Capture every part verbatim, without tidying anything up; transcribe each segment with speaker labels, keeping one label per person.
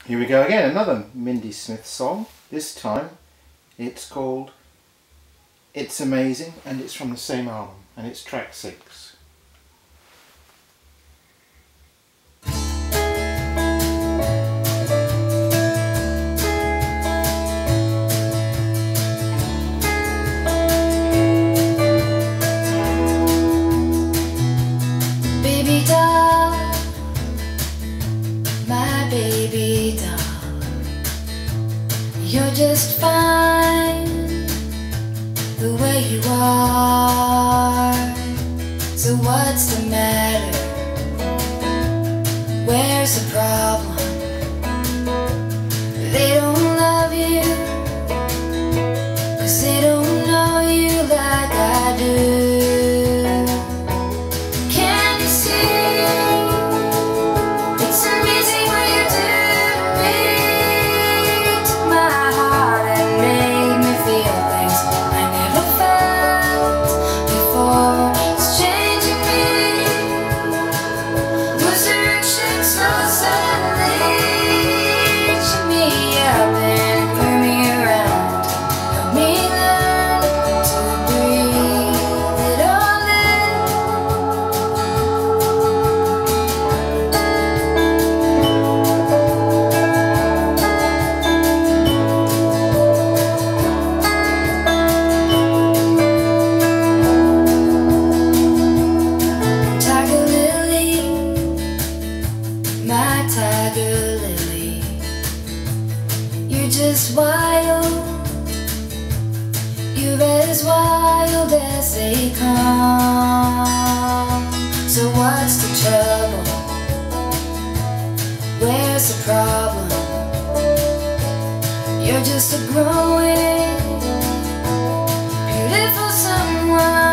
Speaker 1: Here we go again, another Mindy Smith song. This time it's called It's Amazing, and it's from the same album, and it's track six.
Speaker 2: Baby doll, my baby doll, you're just fine the way you are. So what's the matter? Where's the problem? They don't love you 'cause they don't know you like I do. My tiger lily, you're just wild. You're as wild as they come. So what's the trouble? Where's the problem? You're just a growing, beautiful someone.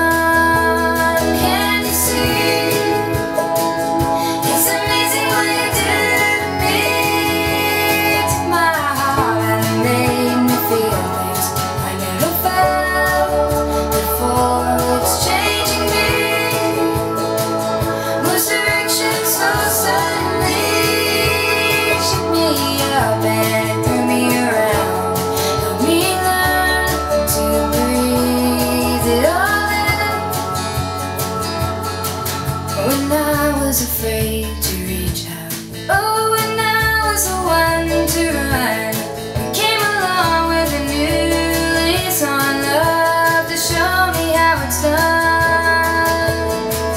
Speaker 2: When I was afraid to reach out, oh, when I was the one to run, you came along with a new lease on love to show me how it's done.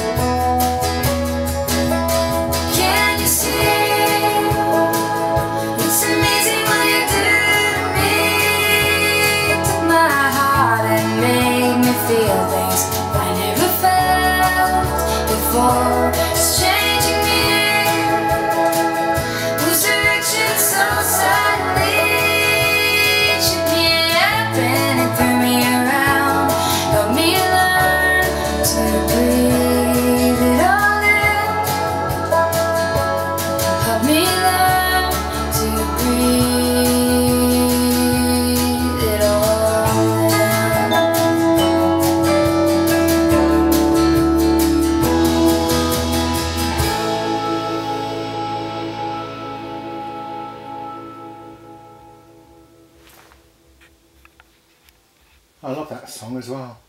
Speaker 2: Can you see? It's amazing what you do to me. It took my heart and made me feel things I never felt before. It's changing me, whose direction so suddenly shook me up and it threw me around, helped me learn to breathe it all in, helped me learn to breathe it all
Speaker 1: I love that song as well.